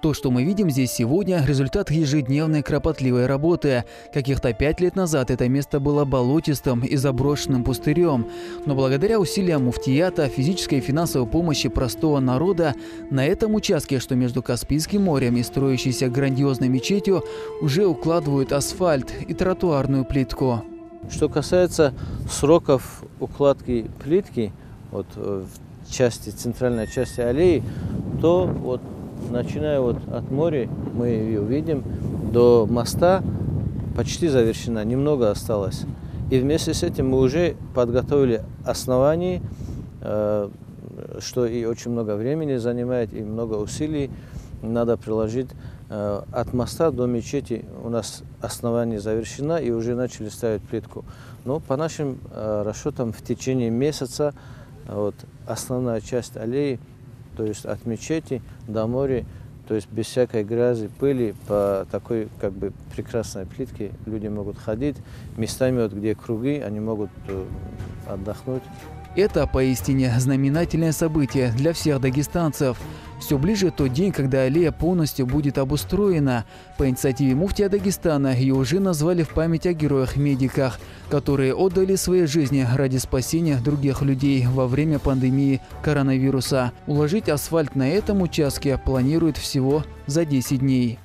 То, что мы видим здесь сегодня, результат ежедневной кропотливой работы. Каких-то 5 лет назад это место было болотистым и заброшенным пустырем. Но благодаря усилиям муфтията, физической и финансовой помощи простого народа, на этом участке, что между Каспийским морем и строящейся грандиозной мечетью, уже укладывают асфальт и тротуарную плитку. Что касается сроков укладки плитки вот, в центральной части аллеи, то вот, начиная вот от моря, мы ее видим, до моста почти завершена, немного осталось. И вместе с этим мы уже подготовили основание, что и очень много времени занимает, и много усилий надо приложить. От моста до мечети у нас основание завершено, и уже начали ставить плитку. Но по нашим расчетам в течение месяца вот, основная часть аллеи, то есть от мечети до моря, то есть без всякой грязи, пыли, по такой как бы прекрасной плитке люди могут ходить. Местами, вот, где круги, они могут отдохнуть. Это поистине знаменательное событие для всех дагестанцев. Все ближе тот день, когда аллея полностью будет обустроена. По инициативе муфтия Дагестана ее уже назвали в память о героях-медиках, которые отдали свои жизни ради спасения других людей во время пандемии коронавируса. Уложить асфальт на этом участке планируют всего за 10 дней.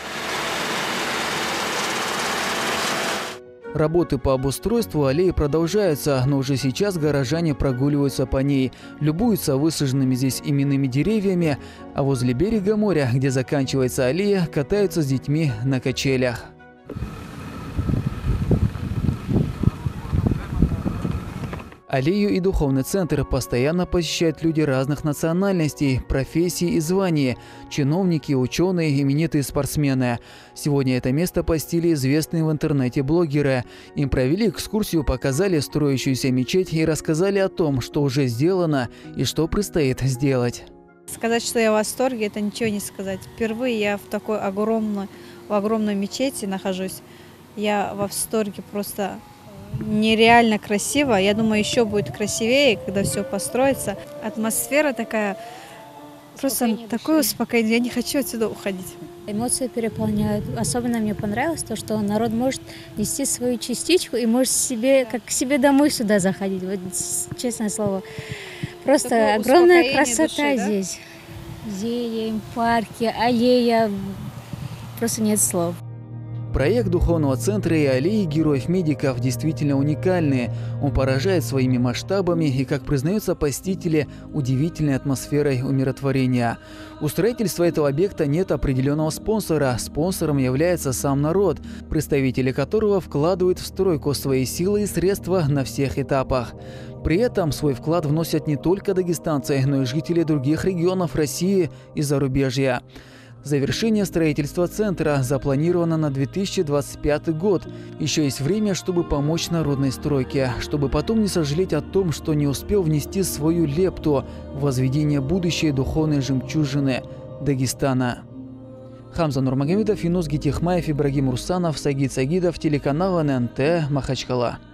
Работы по обустройству аллеи продолжаются, но уже сейчас горожане прогуливаются по ней, любуются высаженными здесь именными деревьями, а возле берега моря, где заканчивается аллея, катаются с детьми на качелях. Аллею и духовный центр постоянно посещают люди разных национальностей, профессий и званий – чиновники, ученые, именитые спортсмены. Сегодня это место посетили известные в интернете блогеры. Им провели экскурсию, показали строящуюся мечеть и рассказали о том, что уже сделано и что предстоит сделать. Сказать, что я в восторге, это ничего не сказать. Впервые я в такой огромной мечети нахожусь. Я в восторге просто. Нереально красиво. Я думаю, еще будет красивее, когда все построится. Атмосфера такая, просто такое успокоение. Я не хочу отсюда уходить. Эмоции переполняют. Особенно мне понравилось то, что народ может нести свою частичку и может себе, как к себе домой сюда заходить. Вот, честное слово. Просто такое огромная красота души, да? Здесь. Зелень, парки, аллея. Просто нет слов. Проект духовного центра и аллеи героев-медиков действительно уникальный. Он поражает своими масштабами и, как признаются посетители, удивительной атмосферой умиротворения. У строительства этого объекта нет определенного спонсора. Спонсором является сам народ, представители которого вкладывают в стройку свои силы и средства на всех этапах. При этом свой вклад вносят не только дагестанцы, но и жители других регионов России и зарубежья. Завершение строительства центра запланировано на 2025 год. Еще есть время, чтобы помочь народной стройке, чтобы потом не сожалеть о том, что не успел внести свою лепту в возведение будущей духовной жемчужины Дагестана. Хамза Нурмагомедов, Юнус Гитихмаев, Ибрагим Русанов, Сагид Сагидов, телеканал ННТ, Махачкала.